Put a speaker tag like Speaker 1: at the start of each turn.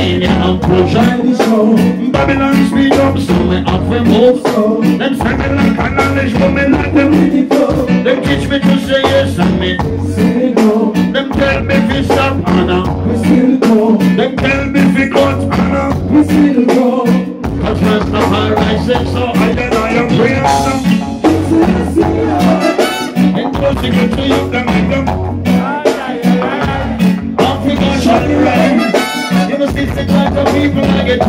Speaker 1: Babylon push on so Babylon speed up so me have to move so them say me like a knowledge but me like them them teach me to say yes and me say no them tell me fi stop and we still go them tell me fi cut and we still go cause when the fire rises so I am praying